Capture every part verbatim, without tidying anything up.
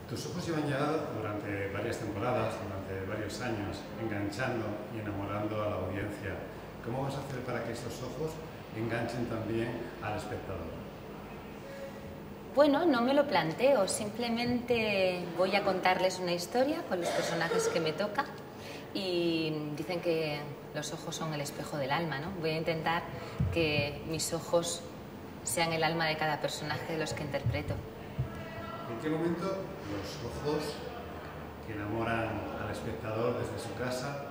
Tus ojos llevan ya durante varias temporadas, durante varios años, enganchando y enamorando a la audiencia. ¿Cómo vas a hacer para que esos ojos enganchen también al espectador? Bueno, no me lo planteo, simplemente voy a contarles una historia con los personajes que me toca y dicen que los ojos son el espejo del alma, ¿no? Voy a intentar que mis ojos sean el alma de cada personaje de los que interpreto. ¿En qué momento los ojos que enamoran al espectador desde su casa,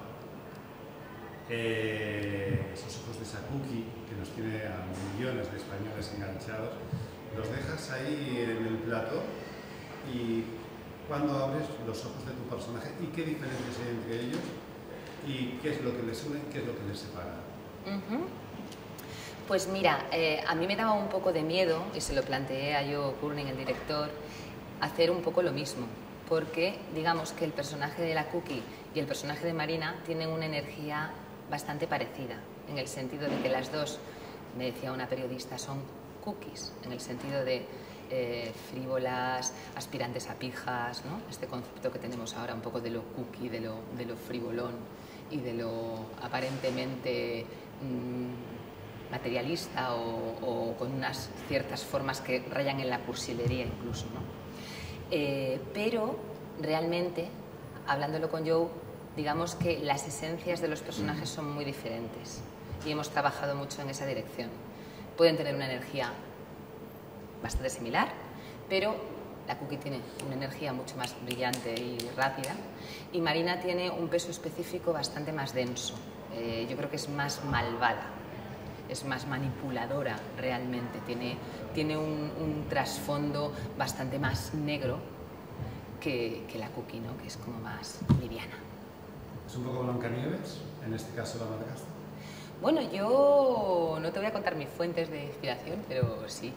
eh, esos ojos de esa cookie que nos tiene a millones de españoles enganchados, los dejas ahí en el plató y cuando abres los ojos de tu personaje y qué diferencias hay entre ellos y qué es lo que les une y qué es lo que les separa? Uh-huh. Pues mira, eh, a mí me daba un poco de miedo, y se lo planteé a Joe Curning, el director, hacer un poco lo mismo, porque digamos que el personaje de la Cookie y el personaje de Marina tienen una energía bastante parecida, en el sentido de que las dos, me decía una periodista, son cookies, en el sentido de eh, frívolas, aspirantes a pijas, ¿no? Este concepto que tenemos ahora un poco de lo cookie, de lo, de lo frivolón y de lo aparentemente mmm, materialista o, o con unas ciertas formas que rayan en la cursilería incluso, ¿no? Eh, pero realmente, hablándolo con Joe, digamos que las esencias de los personajes son muy diferentes y hemos trabajado mucho en esa dirección. Pueden tener una energía bastante similar, pero la Cookie tiene una energía mucho más brillante y rápida y Marina tiene un peso específico bastante más denso. Eh, yo creo que es más malvada, es más manipuladora realmente, tiene, tiene un, un trasfondo bastante más negro que, que la Cookie, ¿no? Que es como más liviana. ¿Es un poco Blancanieves, en este caso la madrastra? Bueno, yo no te voy a contar mis fuentes de inspiración, pero sí.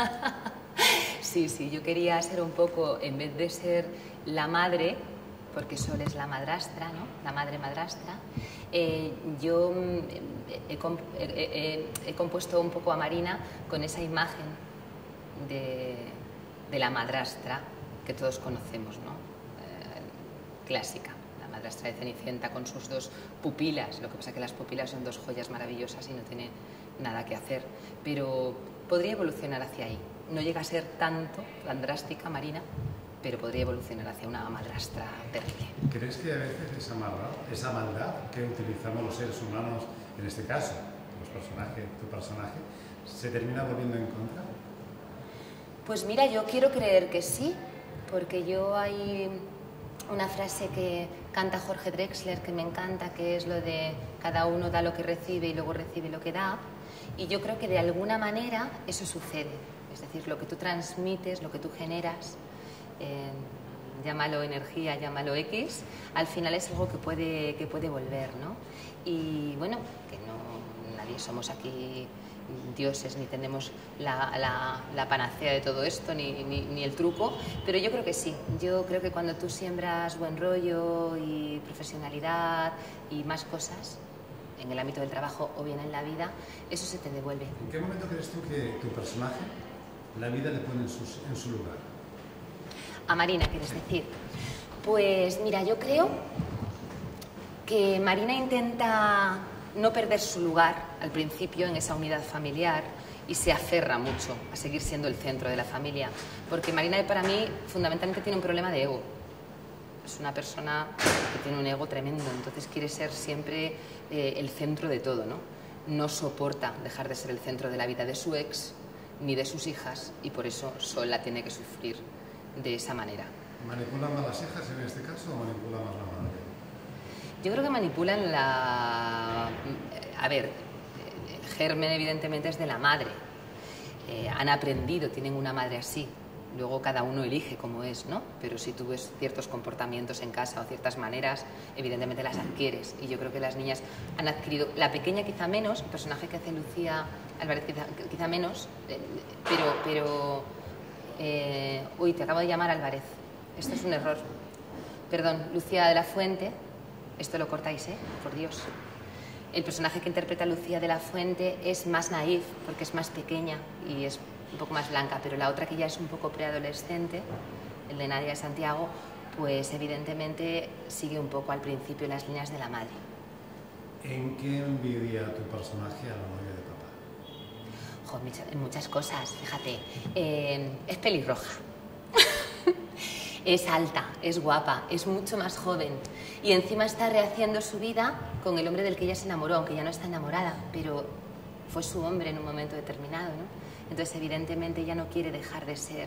sí, sí, yo quería ser un poco, en vez de ser la madre, porque Sol es la madrastra, ¿no? La madre madrastra, eh, yo he, he, he, he compuesto un poco a Marina con esa imagen de, de la madrastra que todos conocemos, ¿no? Eh, clásica. Madrastra de Cenicienta con sus dos pupilas, lo que pasa que las pupilas son dos joyas maravillosas y no tiene nada que hacer, pero podría evolucionar hacia ahí. No llega a ser tanto madrastica Marina, pero podría evolucionar hacia una madrastra terrible. ¿Crees que a veces esa maldad, esa maldad que utilizamos los seres humanos, en este caso, los personajes, tu personaje, se termina volviendo en contra? Pues mira, yo quiero creer que sí, porque yo hay una frase que canta Jorge Drexler que me encanta, que es lo de cada uno da lo que recibe y luego recibe lo que da, y yo creo que de alguna manera eso sucede, es decir, lo que tú transmites, lo que tú generas, eh, llámalo energía, llámalo X, al final es algo que puede, que puede volver, ¿no? Y bueno, que no, nadie somos aquí dioses ni tenemos la, la, la panacea de todo esto ni, ni, ni el truco, pero yo creo que sí, yo creo que cuando tú siembras buen rollo y profesionalidad y más cosas en el ámbito del trabajo o bien en la vida, eso se te devuelve. ¿En qué momento crees tú que tu personaje, la vida le pone en, sus, en su lugar? A Marina, ¿quieres decir? Pues mira, yo creo que Marina intenta no perder su lugar al principio en esa unidad familiar y se aferra mucho a seguir siendo el centro de la familia, porque Marina para mí fundamentalmente tiene un problema de ego. Es una persona que tiene un ego tremendo, entonces quiere ser siempre eh, el centro de todo, ¿no? No soporta dejar de ser el centro de la vida de su ex ni de sus hijas y por eso Sol la tiene que sufrir de esa manera. ¿Manipula más las hijas en este caso o manipula más la madre? Yo creo que manipulan la... A ver, el germen evidentemente es de la madre. Eh, han aprendido, tienen una madre así. Luego cada uno elige cómo es, ¿no? Pero si tú ves ciertos comportamientos en casa o ciertas maneras, evidentemente las adquieres. Y yo creo que las niñas han adquirido... La pequeña quizá menos, el personaje que hace Lucía Álvarez quizá, quizá menos, eh, pero... pero eh, uy, te acabo de llamar Álvarez. Esto es un error. Perdón, Lucía de la Fuente. Esto lo cortáis, ¿eh? Por Dios. El personaje que interpreta Lucía de la Fuente es más naif, porque es más pequeña y es un poco más blanca, pero la otra que ya es un poco preadolescente el de Nadia de Santiago, pues evidentemente sigue un poco al principio las líneas de la madre. ¿En qué envidia tu personaje a la novia de papá? Jo, en muchas cosas, fíjate. Eh, es pelirroja. Es alta, es guapa, es mucho más joven y encima está rehaciendo su vida con el hombre del que ella se enamoró, aunque ya no está enamorada, pero fue su hombre en un momento determinado, ¿no? Entonces, evidentemente, ella no quiere dejar de ser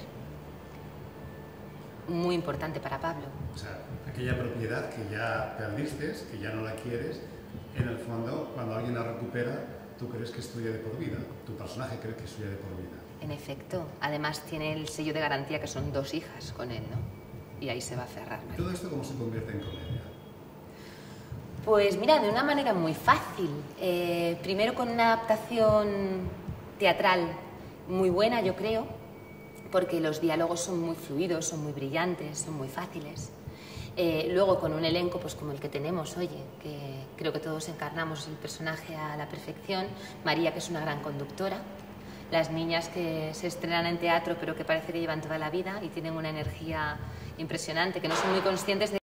muy importante para Pablo. O sea, aquella propiedad que ya perdiste, que ya no la quieres, en el fondo, cuando alguien la recupera, tú crees que es tuya de por vida, tu personaje cree que es suya de por vida. En efecto, además tiene el sello de garantía que son dos hijas con él, ¿no? Y ahí se va a cerrar. ¿Y todo esto cómo se convierte en comedia? Pues mira, de una manera muy fácil. Eh, primero con una adaptación teatral muy buena, yo creo, porque los diálogos son muy fluidos, son muy brillantes, son muy fáciles. Eh, luego con un elenco pues como el que tenemos, oye, que creo que todos encarnamos el personaje a la perfección. María, que es una gran conductora. Las niñas que se estrenan en teatro pero que parece que llevan toda la vida y tienen una energía impresionante, que no son muy conscientes de